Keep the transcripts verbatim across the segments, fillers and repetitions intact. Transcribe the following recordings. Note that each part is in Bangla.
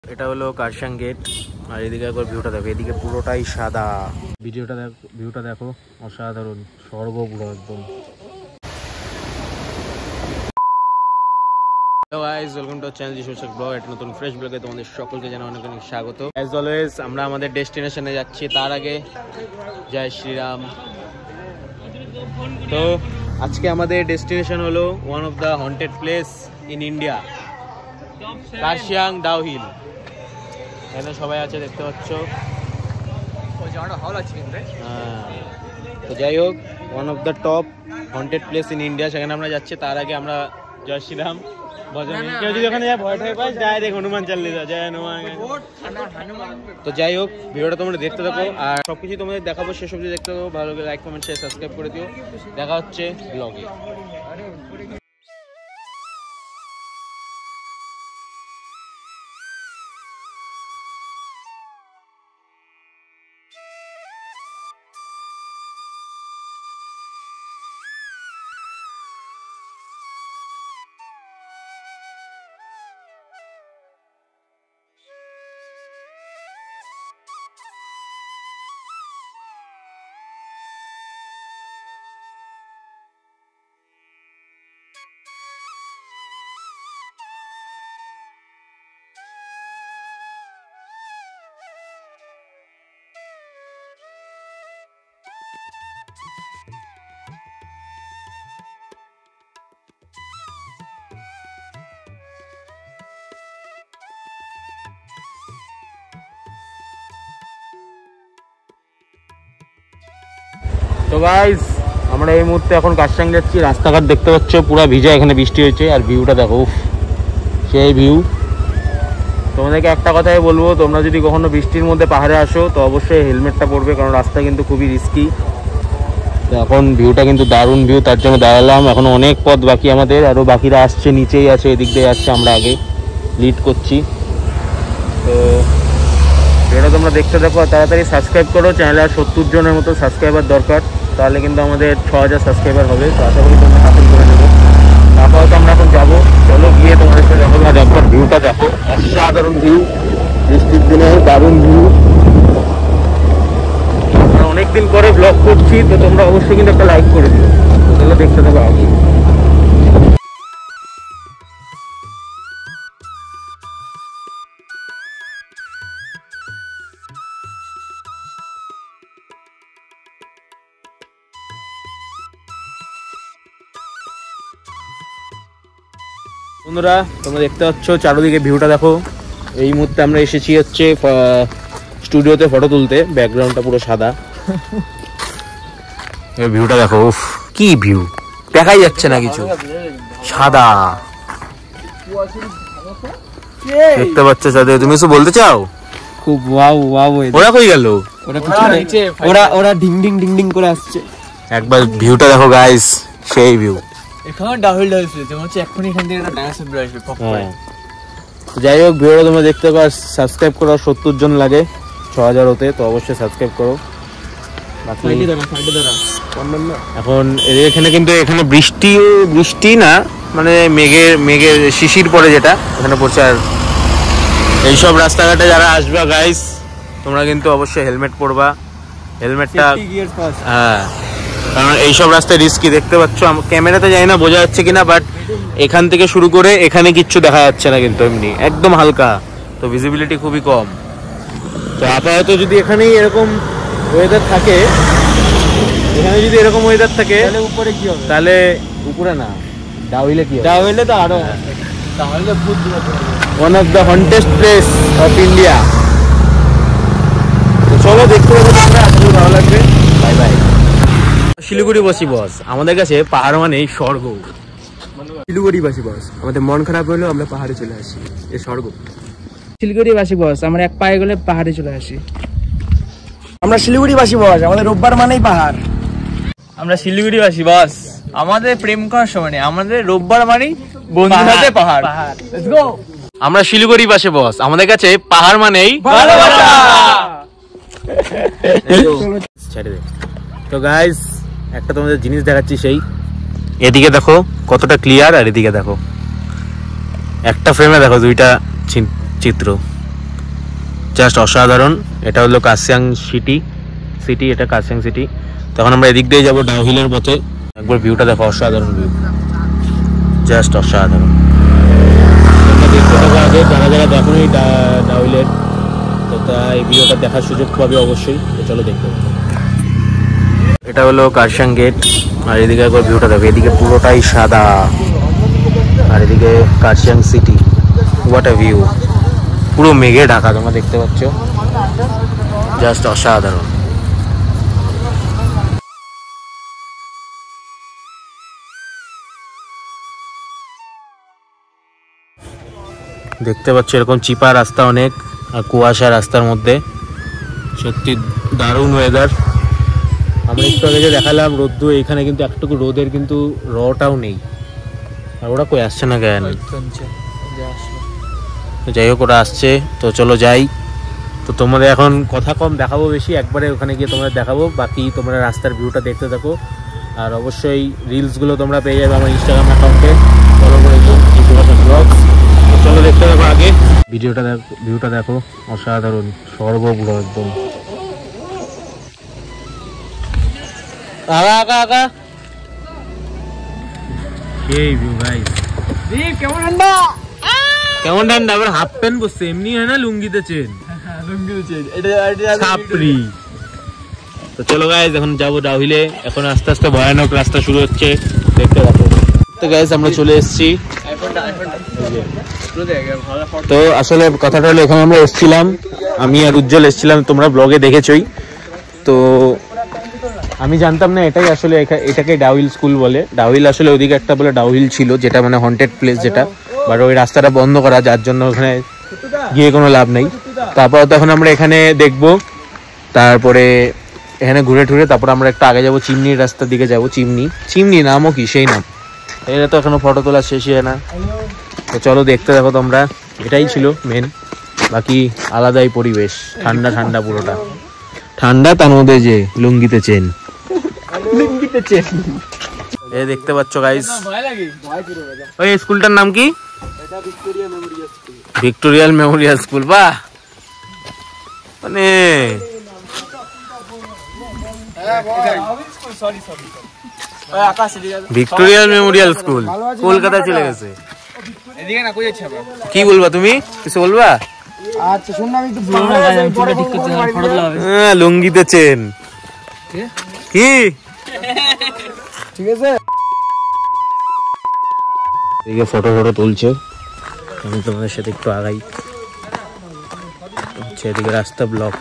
এটা হলো কারশাং গেট আর এদিকে একবার ভিউটা দেখো, এদিকে পুরোটাই সাদা। ভিডিওটা দেখো, ভিউটা দেখো, অসাধারণ, স্বর্গ পুরো একদম। Hello guys, welcome to channel জিশোশক ব্লগ। একটা নতুন ফ্রেশ ব্লগে তোমাদের সকলকে জানাই অনেক অনেক স্বাগত। অ্যাজ অলওয়েজ আমরা আমাদের ডেস্টিনেশনে যাচ্ছি, তার আগে জয় শ্রীরাম। তো আজকে আমাদের ডেস্টিনেশন হলো one of the haunted place in India, Kurseong Dow Hill. এখানে সবাই আছে দেখতে পাচ্ছ। হ্যাঁ, তো যাই হোক, one of the top haunted place in India, সেখানে আমরা যাচ্ছি। তার আগে আমরা জয় শ্রীরাম কেউ যদি ওখানে যায় ভয় ঠয় পায়, ডাইরেক্ট হনুমান চালিয়ে যায় হনুমান। তো যাই হোক, ভিডিওটা তোমরা দেখতে থাকো আর সবকিছু তোমাদের দেখাবো, সেসব যদি দেখতে থাকো। ভালো লাগে লাইক কমেন্ট শেয়ার সাবস্ক্রাইব করে দিও। দেখা হচ্ছে ব্লগে। তো গাইস, আমরা এই মুহূর্তে এখন কারশাং যাচ্ছি। রাস্তাঘাট দেখতে পাচ্ছ পুরো ভিজা, এখানে বৃষ্টি হয়েছে। আর ভিউটা দেখো, সেই ভিউ। তোমাদেরকে একটা কথাই বলবো, তোমরা যদি কখনো বৃষ্টির মধ্যে পাহাড়ে আসো তো অবশ্যই হেলমেটটা পরবে, কারণ রাস্তা কিন্তু খুবই রিস্কি। তো এখন ভিউটা কিন্তু দারুণ ভিউ, তার জন্য দাঁড়ালাম। এখন অনেক পথ বাকি আমাদের, আরও বাকিরা আসছে, নিচেই আছে, এদিক দিয়ে আসছে, আমরা আগে লিড করছি। তো এটা তোমরা দেখতে দেখো, তাড়াতাড়ি সাবস্ক্রাইব করো। চ্যানেলে আর সত্তর জনের মতো সাবস্ক্রাইবার দরকার, তাহলে কিন্তু আমাদের ছ হাজার সাবস্ক্রাইবার হবে। তো আশা করি তোমরা হাসিল করে দেবো। আপাতত আমরা এখন যাবো, চলো গিয়ে তোমাদের সাথে দেখো। আর একবার ভিউটা দেখো, অসাধারণ ভিউ, বৃষ্টির দিনে দারুণ ভিউ। আমরা অনেকদিন পরে ব্লগ করছি, তো তোমরা অবশ্যই কিন্তু একটা লাইক করে দিও। চলো দেখতে থাকো আগে। বন্ধুরা, তোমরা দেখতে পাচ্ছ চারদিকে ভিউটা দেখো। এই মুহূর্তে আমরা এসেছি হচ্ছে স্টুডিওতে ফটো তুলতে, ব্যাকগ্রাউন্ডটা পুরো সাদা। এই ভিউটা দেখো, উফ কি ভিউ, দেখাই যাচ্ছে না কিছু, সাদা দেখতে পাচ্ছ। সাথে তুমি কিছু বলতে চাও? খুব ওয়াও ওয়াও। ওরা কই গেল? ওরা পিছনে, ওরা ওরা ডিং ডিং ডিং ডিং করে আসছে। একবার ভিউটা দেখো গাইস, সেই ভিউ। এখানে ডাবল ডাবল যেমন হচ্ছে এখনই এখান থেকে একটা ডান্স বের আসবে পপ করে। যাই হোক, ভিডিওটা তোমরা দেখতে পাও, সাবস্ক্রাইব করো। সত্তর জন লাগে ছ হাজার হতে, তো অবশ্যই সাবস্ক্রাইব করো। এখন এখানে কিন্তু এখানে বৃষ্টি বৃষ্টি না, মানে মেঘের মেঘের শিশির পড়ে, যেটা এখানে পড়ছে। আর এইসব রাস্তাঘাটে যারা আসবা গাইস, তোমরা কিন্তু অবশ্যই হেলমেট পরবা। হেলমেটটা, হ্যাঁ, কারণ এইসব রাস্তায় রিস্কি। দেখতে পাচ্ছ, ক্যামেরাতে জানি না বোঝা যাচ্ছে কিনা, বাট এখান থেকে শুরু করে এখানে কিচ্ছু দেখা যাচ্ছে না, কিন্তু এমনি একদম হালকা, তো ভিজিবিলিটি খুবই কম। তো আপাতত যদি এখানেই এরকম ওয়েদার থাকে, এখানে যদি এরকম ওয়েদার থাকে, তাহলে উপরে কি হবে? তাহলে উপরে না, ডাউহিলে কি হবে? ডাবলে তো আরো, তাহলে ভূত হবে। One of the hauntest place of India. তো চলো দেখতে পাবো আমরা, আসলে ভালো লাগবে। Bye bye. শিলিগুড়িবাসী বস, আমাদের কাছে পাহাড় মানেই স্বর্গ। শিলিগুড়িবাসী বস, আমাদের মন খারাপ হলেও আমরা পাহাড়ে চলে আসি, এ স্বর্গ। শিলিগুড়িবাসী বস, আমরা এক পায়ে গেলে পাহাড়ে চলে আসি। আমরা শিলিগুড়িবাসী বস, আমাদের রোববার মানেই পাহাড়। আমরা শিলিগুড়িবাসী বস, আমাদের প্রেম করার সময় নেই, আমাদের রোববার মানেই বন্ধুর সাথে পাহাড়। Let's go. আমরা শিলিগুড়িবাসী বস, আমাদের কাছে পাহাড় মানেই ভালোবাসা। ছেড়ে দে। তো গাইস, একটা তোমাদের জিনিস দেখাচ্ছি, সেই এদিকে দেখো কতটা ক্লিয়ার, আর এদিকে দেখো একটা ফ্রেমে দেখো দুইটা চিত্র। জাস্ট অসাধারণ। এটা হলো কার্শিয়াং সিটি সিটি এটা কার্শিয়াং সিটি। তখন আমরা এদিক দিয়ে যাবো ডাউহিলের পথে। একবার ভিউটা দেখো, অসাধারণ ভিউ, জাস্ট অসাধারণ। দেখতে থাকো আগে, যারা যারা দেখো এই ডাউহিলের, তো তা এই ভিডিওটা দেখার সুযোগ পাবে অবশ্যই। তো চলো দেখতে পাবো। এটা হলো কার্শিয়াং গেট, আর এদিকে একবার ভিউটা দেখো, এদিকে পুরোটাই সাদা, আর এদিকে Kurseong city. What a view, পুরো মেঘে ঢাকা, তোমরা দেখতে পাচ্ছ, জাস্ট অসাধারণ। দেখতে পাচ্ছ এরকম চিপা রাস্তা অনেক, আর কুয়াশা রাস্তার মধ্যে, সত্যি দারুণ ওয়েদার। আমরা একটু আগে যে দেখালাম রোদ্দু, এখানে কিন্তু একটুকু রোদের কিন্তু রটাও নেই। আর ওরা কই আসছে না কেন? যাই হোক, ওরা আসছে, তো চলো যাই। তো তোমাদের এখন কথা কম, দেখাবো বেশি, একবারে ওখানে গিয়ে তোমাদের দেখাবো। বাকি তোমরা রাস্তার ভিউটা দেখতে থাকো, আর অবশ্যই রিলসগুলো তোমরা পেয়ে যাবে আমার ইনস্টাগ্রাম অ্যাকাউন্টে, ফলো করে দিও ব্লগস। তো চলো দেখতে থাকো আগে ভিডিওটা, দেখো ভিউটা দেখো, অসাধারণ, সর্বপুরো একদম। আগা আগা আগা সেই ভিউ গাইস। কেমন ঠান্ডা, কেমন ঠান্ডা, আবার হাফ প্যান্ট বসছে, এমনি হয় না লুঙ্গিতে চেন, লুঙ্গিতে চেন, এটা এটা ছাপরি। তো চলো গাইস, এখন যাবো ডাউহিলে। এখন আস্তে আস্তে ভয়ানক রাস্তা শুরু হচ্ছে, দেখতে থাকো। তো গাইস আমরা চলে এসেছি। তো আসলে কথাটা হলো, এখানে আমরা এসেছিলাম, আমি আর উজ্জ্বল এসেছিলাম, তোমরা ব্লগে দেখেছই। তো আমি জানতাম না এটাই আসলে, এটাকে ডাউহিল স্কুল বলে। ডাউহিল আসলে ওদিকে একটা বলে ডাউহিল ছিল, যেটা মানে হন্টেড প্লেস যেটা, বাট ওই রাস্তাটা বন্ধ করা, যার জন্য ওখানে গিয়ে কোনো লাভ নেই। তারপর তো এখন আমরা এখানে দেখবো, তারপরে এখানে ঘুরে টুরে তারপর আমরা একটু আগে যাবো, চিমনির রাস্তার দিকে যাবো। চিমনি চিমনি নামও কি সেই নাম, এটা তো এখনো ফটো তোলা শেষই হয় না। তো চলো দেখতে দেখো তোমরা, এটাই ছিল মেন। বাকি আলাদাই পরিবেশ, ঠান্ডা ঠান্ডা পুরোটা ঠান্ডা, তার মধ্যে যে লুঙ্গিতে চেন, লুঙ্গিতে চেন। এই দেখতে পাচ্ছ গাইস, ওই স্কুলটার নাম কি? Victorial Memorial School. বাহ, মানে ভিক্টোরিয়াল মেমোরিয়াল স্কুল কলকাতা চলে গেছে। কি বলবা তুমি, কিছু বলবা? আচ্ছা শুন না, আমি একটু ব্লগ লাগাই, চুলটা ঠিক করতে হবে, ফটো তোলা হবে। হ্যাঁ, লুঙ্গিতে চেন কি, ঠিক আছে। এদিকে ফটো ফটো তুলছে, আমি তোমাদের সাথে একটু আগাই। এদিকে রাস্তা ব্লক।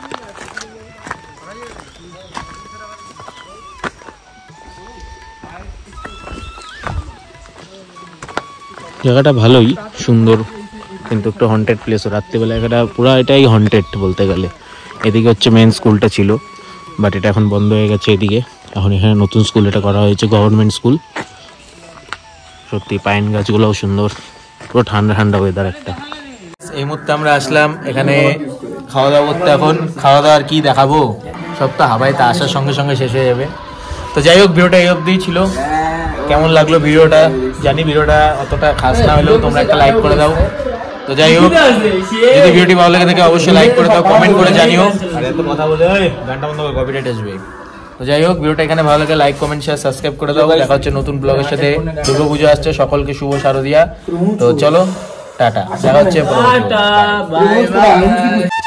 জায়গাটা ভালোই সুন্দর, কিন্তু একটু হন্টেড প্লেস। রাত্রিবেলা একটা পুরো এটাই হন্টেড বলতে গেলে। এদিকে হচ্ছে মেন স্কুলটা ছিল, বাট এটা এখন বন্ধ হয়ে গেছে। এদিকে এখন এখানে নতুন স্কুল এটা করা হয়েছে, গভর্নমেন্ট স্কুল। সত্যি পাইন গাছগুলোও সুন্দর, পুরো ঠান্ডা ঠান্ডা ওয়েদার একটা। এই মুহূর্তে আমরা আসলাম এখানে খাওয়া দাওয়া করতে। এখন খাওয়া দাওয়ার কি দেখাবো, সব তো হাবাই তা আসার সঙ্গে সঙ্গে শেষ হয়ে যাবে। তো যাই হোক, ভিডিওটা এই অবধিই ছিল। কেমন লাগলো ভিডিওটা জানি, ভিডিওটা অতটা খাস না হলেও তোমরা একটা লাইক করে দাও। তো যাই হোক, যদি ভিডিওটি ভালো লাগে থাকে অবশ্যই লাইক করে দাও, কমেন্ট করে জানিও। আর এত কথা বলে গানটা বন্ধ করে কপিরাইট আসবে। তো যাই হোক, ভিডিওটা এখানে ভালো লাগে লাইক কমেন্ট শেয়ার সাবস্ক্রাইব করে দাও। দেখা হচ্ছে নতুন ব্লগের সাথে। দুর্গা পুজো আসছে, সকলকে শুভ শারদিয়া। তো চলো টাটা, দেখা হচ্ছে।